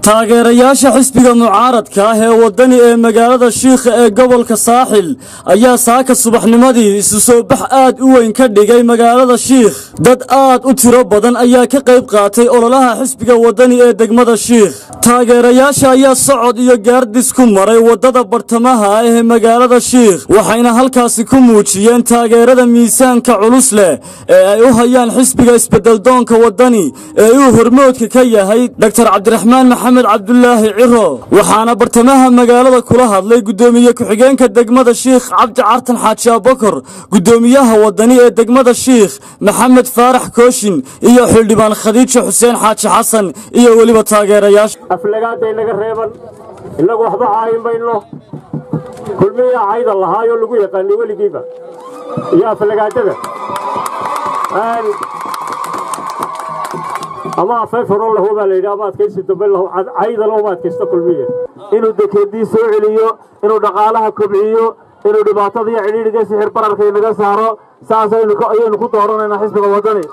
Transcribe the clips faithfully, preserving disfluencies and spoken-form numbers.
taageerayaasha xisbiga mucaaradka ah ee wadani ee magaalada Shiikh ee gobolka Saaxil ayaa saaka subaxnimadii isu soo bax aad u weyn ka dhigay magaalada Shiikh. Dad aad u tiro badan ayaa ka qayb qaatay ololaha xisbiga wadani ee degmada Shiikh. Taageerayaasha ayaa socod iyo gaardis ku maray wadada bartamaha ah ee magaalada Shiikh, waxayna halkaasi ku muujiyeen taageerada miisaanka culus leh ee ay u hayaan xisbiga isbedel doonka wadani ee uu hormoodka ka yahay Dr Cabdiraxmaan Maxamed Cabdullaahi Ciro. waxaana bartamaha magaalada kula hadlay gudoomiye ku-xigeenka degmada Shiikh Cabdi Cartan Xaaji Abubakar, gudoomiyaha wadani ee degmada Shiikh Maxamed Faarax Kooshin iyo xildhibaan Khadiija Xuseen Xaaji Xasan iyo waliba taageerayaasha aflagaada inaga reeban inagu waxba caayin bayno kulmiya ayda lahaayo lagu yaqaan waligiiba iyo aflagaadada aan ama afeefaro lahu baleeyo ama adkaysi dambe lahu ayda loo adkaysto kulmiya inuu dekeedii soo celiyo inuu dhaqaalaha kobciyo inuu dhibaatada iyo ciriiriga sixir bararka inaga saaro saas aynu ku aynu ku dooranayna xisbiga wadani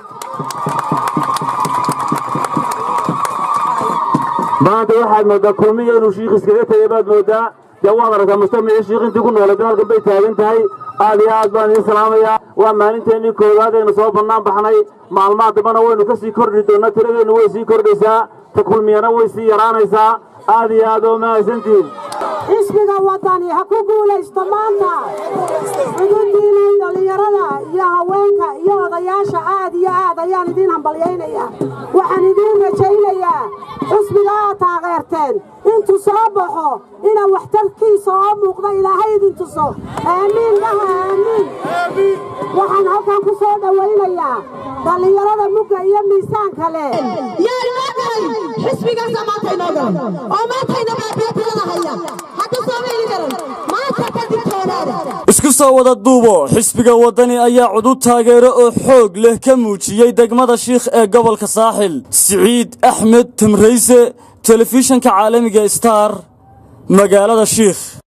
maanta waxaad moodaa kulmiya inuu Shiikh iskaga tagay baad moodaa jawaab aragta mustamici Shiikh intii ku noolay dalka bay taagan tahay aad iyo aad baan idin salaamayaa waa maalinteennii koowaad aynu soo bannaan baxnay maalmaha dambana waynu ka sii kordhi doonaa tiradeenu way sii kordhaysaa ta kulmiyana way sii yaraanaysaa aad iyo aad oo mahadsantihiin xisbiga wadani ha ku guulaysto maanta xuduudiina dhalinyarada iyo haweenka iyo odayaasha aad iyo aad ayaan idin hambalyaynayaa waxaan idin rajaynayaa xisbiga aad taageerteen intuu soo baxo ina waxtarkiisa oo muuqda ilaahay idin tuso aamiin dhaha aamiin waxaan halkan ku soo dhawaynayaa dhalinyarada mugga iyo miisaanka leh yaa inoo galay xisbigaasa maanta inoo galan oo maanta inoo baabiyatirada haya hadda soomaali garan maanta ka digtoonaada isku soo wada duubo xisbiga wadani ayaa cudud taageero oo xoog leh ka muujiyay degmada Shiikh ee gobolka Saaxil. Siciid Axmed Tamrayse, telefishinka caalamiga Star, magaalada Shiikh.